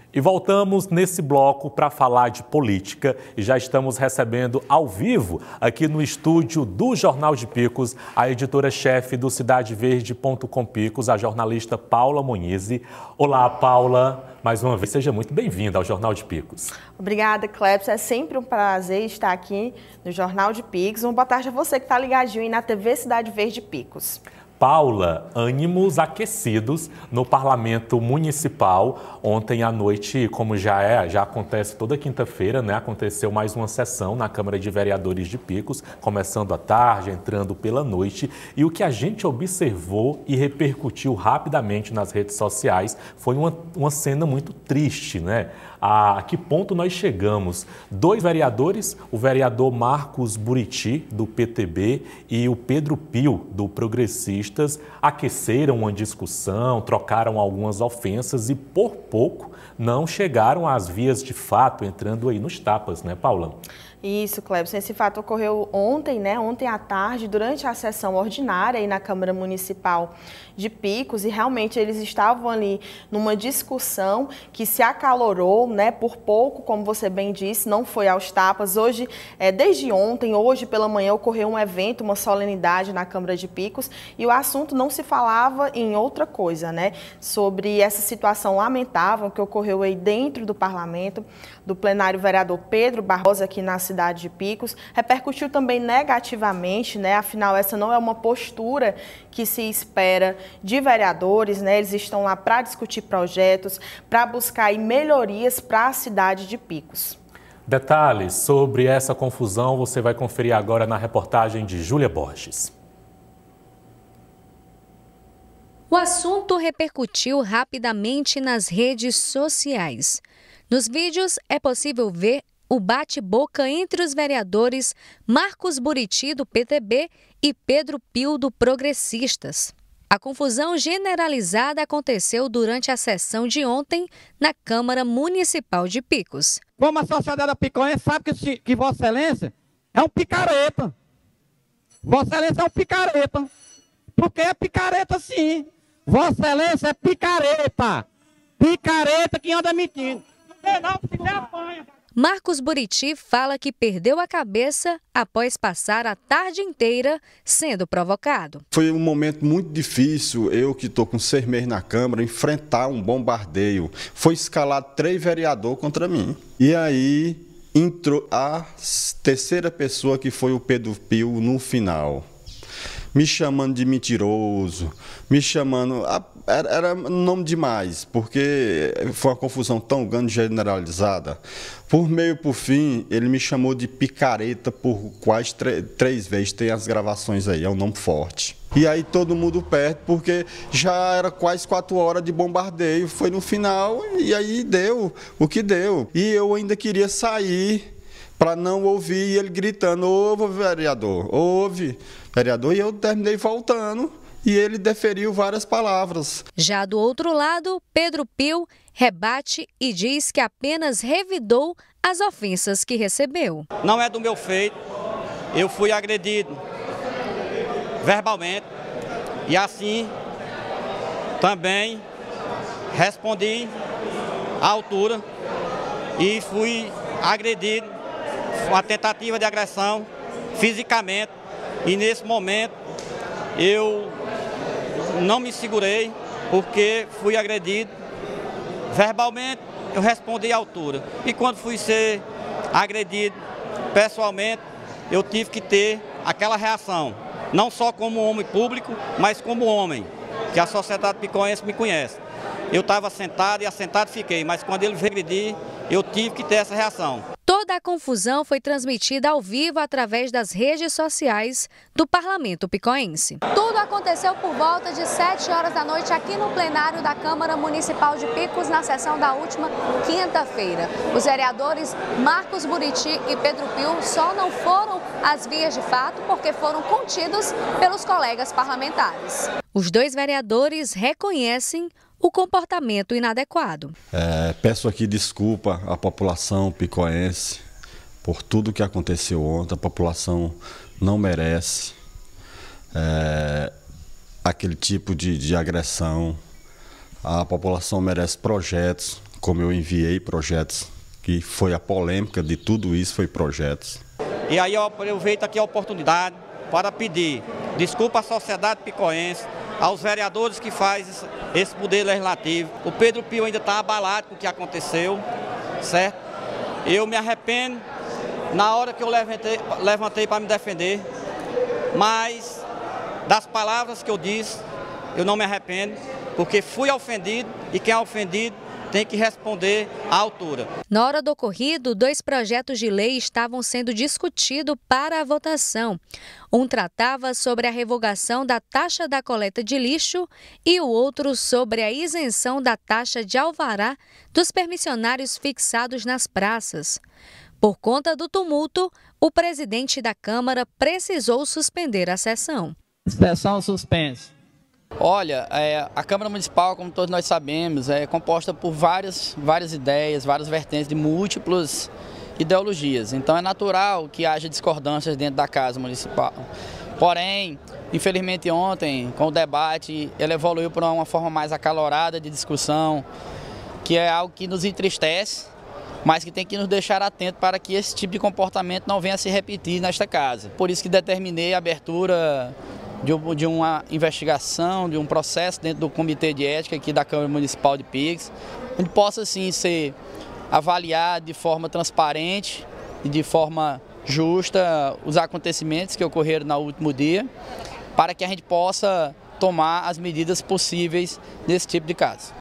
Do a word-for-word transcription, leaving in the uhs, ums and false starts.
E voltamos nesse bloco para falar de política e já estamos recebendo ao vivo aqui no estúdio do Jornal de Picos a editora-chefe do cidade verde ponto com Picos, a jornalista Paula Monizzi. Olá, Paula. Mais uma vez, seja muito bem-vinda ao Jornal de Picos. Obrigada, Clepson. É sempre um prazer estar aqui no Jornal de Picos. Uma boa tarde a você que está ligadinho aí na T V Cidade Verde Picos. Paula, ânimos aquecidos no Parlamento Municipal. Ontem à noite, como já é, já acontece toda quinta-feira, né? Aconteceu mais uma sessão na Câmara de Vereadores de Picos, começando à tarde, entrando pela noite. E o que a gente observou e repercutiu rapidamente nas redes sociais foi uma, uma cena muito triste, né? A que ponto nós chegamos? Dois vereadores, o vereador Marcos Buriti, do P T B, e o Pedro Pio, do Progressistas, aqueceram uma discussão, trocaram algumas ofensas e, por pouco, não chegaram às vias de fato, entrando aí nos tapas, né, Paula? Isso, Clepson. Esse fato ocorreu ontem, né? Ontem à tarde, durante a sessão ordinária aí na Câmara Municipal de Picos, e realmente eles estavam ali numa discussão que se acalorou, né? Por pouco, como você bem disse, não foi aos tapas. Hoje, é, desde ontem, hoje pela manhã, ocorreu um evento, uma solenidade na Câmara de Picos, e o assunto não se falava em outra coisa, né? Sobre essa situação lamentável que ocorreu aí dentro do parlamento, do plenário vereador Pedro Barbosa, aqui na cidade de Picos, repercutiu também negativamente, né? Afinal, essa não é uma postura que se espera de vereadores, né? Eles estão lá para discutir projetos, para buscar aí melhorias para a cidade de Picos. Detalhes sobre essa confusão você vai conferir agora na reportagem de Júlia Borges. O assunto repercutiu rapidamente nas redes sociais. Nos vídeos é possível ver o bate-boca entre os vereadores Marcos Buriti, do P T B, e Pedro Pio, do Progressistas. A confusão generalizada aconteceu durante a sessão de ontem na Câmara Municipal de Picos. Como a sociedade picoense sabe que, se, que Vossa Excelência é um picareta. Vossa Excelência é um picareta. Porque é picareta sim. Vossa Excelência é picareta. Picareta que anda mentindo. Não, se der apanha. Marcos Buriti fala que perdeu a cabeça após passar a tarde inteira sendo provocado. Foi um momento muito difícil, eu que estou com seis meses na Câmara, enfrentar um bombardeio. Foi escalado três vereadores contra mim. E aí entrou a terceira pessoa, que foi o Pedro Pio, no final. Me chamando de mentiroso, me chamando... Era, era nome demais, porque foi uma confusão tão grande, generalizada. Por meio e por fim, ele me chamou de picareta por quase três vezes, tem as gravações aí, é um nome forte. E aí todo mundo perto, porque já era quase quatro horas de bombardeio, foi no final e aí deu o que deu. E eu ainda queria sair para não ouvir ele gritando, ouve, vereador, ouve, vereador, e eu terminei voltando. E ele deferiu várias palavras. Já do outro lado, Pedro Pio rebate e diz que apenas revidou as ofensas que recebeu. Não é do meu feito, eu fui agredido verbalmente e assim também respondi à altura e fui agredido, uma tentativa de agressão fisicamente, e nesse momento eu não me segurei porque fui agredido verbalmente, eu respondi à altura. E quando fui ser agredido pessoalmente, eu tive que ter aquela reação, não só como homem público, mas como homem, que a sociedade picoense me conhece. Eu estava sentado e assentado fiquei, mas quando ele veio agredir, eu tive que ter essa reação. Toda a confusão foi transmitida ao vivo através das redes sociais do Parlamento Picoense. Tudo aconteceu por volta de sete horas da noite aqui no plenário da Câmara Municipal de Picos, na sessão da última quinta-feira. Os vereadores Marcos Buriti e Pedro Pio só não foram às vias de fato porque foram contidos pelos colegas parlamentares. Os dois vereadores reconhecem o comportamento inadequado. É, peço aqui desculpa à população picoense por tudo que aconteceu ontem. A população não merece é, aquele tipo de, de agressão. A população merece projetos como eu enviei projetos, que foi a polêmica de tudo isso, foi projetos. E aí eu aproveito aqui a oportunidade para pedir desculpa à sociedade picoense, aos vereadores que fazem esse poder legislativo. O Pedro Pio ainda está abalado com o que aconteceu, certo? Eu me arrependo na hora que eu levantei, levantei para me defender, mas das palavras que eu disse, eu não me arrependo, porque fui ofendido e quem é ofendido tem que responder à altura. Na hora do ocorrido, dois projetos de lei estavam sendo discutidos para a votação. Um tratava sobre a revogação da taxa da coleta de lixo e o outro sobre a isenção da taxa de alvará dos permissionários fixados nas praças. Por conta do tumulto, o presidente da Câmara precisou suspender a sessão. Sessão suspensa. Olha, é, a Câmara Municipal, como todos nós sabemos, é composta por várias, várias ideias, várias vertentes de múltiplas ideologias. Então é natural que haja discordâncias dentro da Casa Municipal. Porém, infelizmente ontem, com o debate, ele evoluiu para uma forma mais acalorada de discussão, que é algo que nos entristece, mas que tem que nos deixar atentos para que esse tipo de comportamento não venha a se repetir nesta casa. Por isso que determinei a abertura de uma investigação, de um processo dentro do Comitê de Ética aqui da Câmara Municipal de Piques, onde possa sim ser avaliado de forma transparente e de forma justa os acontecimentos que ocorreram no último dia, para que a gente possa tomar as medidas possíveis nesse tipo de caso.